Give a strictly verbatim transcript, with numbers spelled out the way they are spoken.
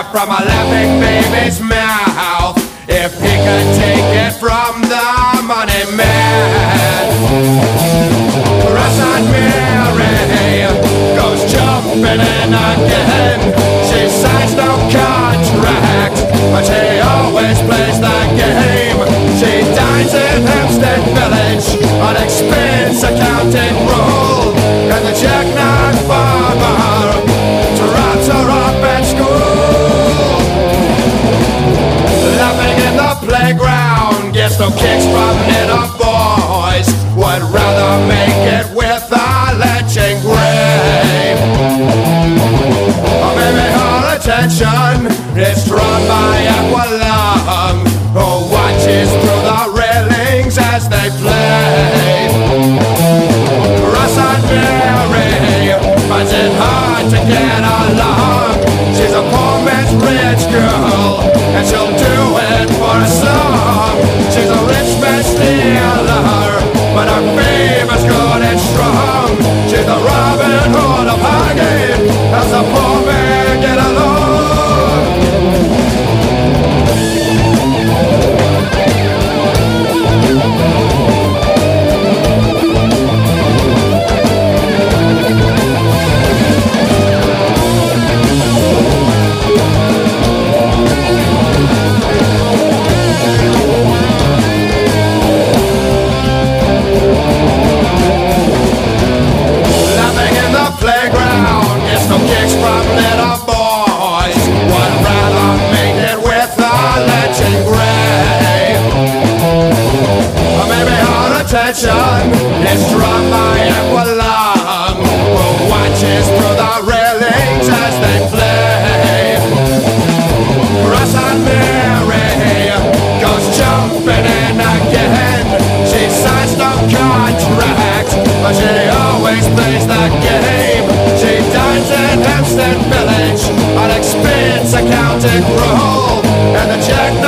from a laughing baby's mouth if he could take it from the money man. Ross-eyed Mary goes jumping in again. She signs no contract, but she always plays the game. She dines in Hampstead Village on expense accounting rule, and the jackknife farmer drops her off at school. Laughing in the playground gets no kicks from little boys, would rather make it with a lynching grave. Or maybe her attention is drawn by Aqualung, who watches through the railings as they play. Ross-eyed Mary finds it hard to get along. She's a poor man's rich girl, and she'll do it for a song. She's a rich man's stealer, but her fame is good and strong. She's the Robin Hood of Highgate. How's the poor man get along? Attention is drawn by Aqualung, who watches through the railings as they play. Ross-eyed Mary goes jumping in again. She signs no contract, but she always plays the game. She dines in Hampstead Village on expense accounting rule, and the check